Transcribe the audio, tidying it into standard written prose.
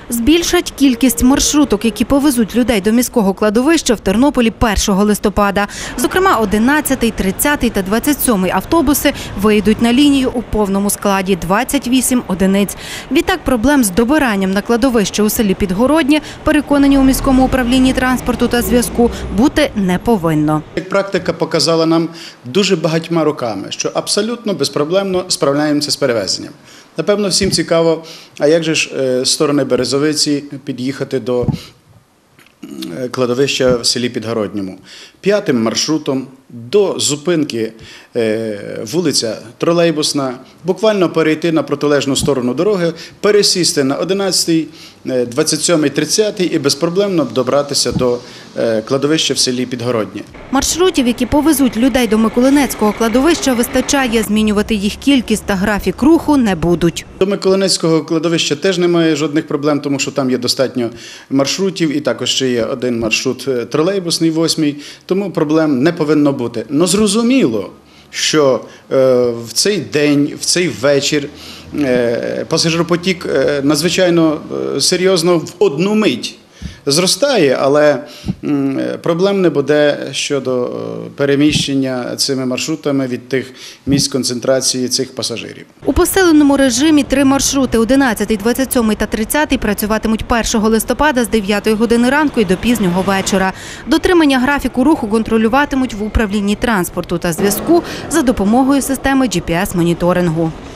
Збільшать кількість маршруток, які повезуть людей до міського кладовища в Тернополі 1 листопада. Зокрема, 11-й, 30-й та 27-й автобуси вийдуть на лінію у повному складі – 28 одиниць. Відтак проблем з добиранням на кладовище у селі Підгороднє, переконані у міському управлінні транспорту та зв'язку, бути не повинно. Практика показала нам дуже багатьма роками, що абсолютно безпроблемно справляємося з перевезенням. Напевно, всім цікаво, а як же ж з сторони Березовиці під'їхати до кладовища в селі Підгородньому. 5-м маршрутом до зупинки вулиця Тролейбусна, буквально перейти на протилежну сторону дороги, пересісти на 11-й, 27-й, 30-й і безпроблемно добратися до кладовища в селі Підгороднє. Маршрутів, які повезуть людей до Миколинецького кладовища, вистачає. Змінювати їх кількість та графік руху не будуть. До Миколинецького кладовища теж немає жодних проблем, тому що там є достатньо маршрутів і також ще є один маршрут тролейбусний, 8-й, тому проблем не повинно бути. Но зрозуміло, що в цей день, в цей вечір пасажиропотік надзвичайно серйозно в одну мить зростає, але проблем не буде щодо переміщення цими маршрутами від тих місць концентрації цих пасажирів. У посиленому режимі 3 маршрути – 11, 27 та 30 працюватимуть 1 листопада з 9 години ранку і до пізнього вечора. Дотримання графіку руху контролюватимуть в управлінні транспорту та зв'язку за допомогою системи GPS-моніторингу.